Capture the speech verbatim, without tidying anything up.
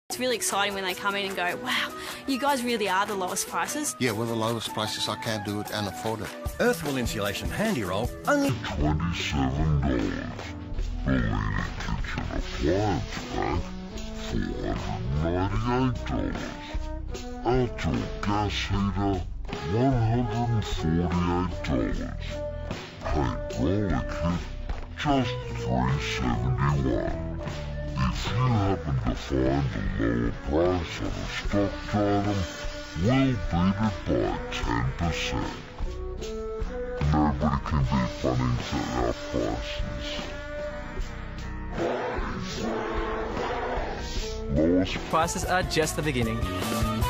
It's really exciting when they come in and go, wow, you guys really are the lowest prices. Yeah, we're the lowest prices. I can't do it and afford it. Earthwall Insulation Handy Roll, only twenty-seven dollars. The leading kitchen appliance pack, four hundred ninety-eight dollars. Outdoor gas heater, one hundred forty-eight dollars. Paint roller kit, just three hundred seventy-one dollars. If you happen to find a lower price on a stocked item, we'll beat it by ten percent. Nobody can beat Bunnings at our prices. Lowest prices are just the beginning.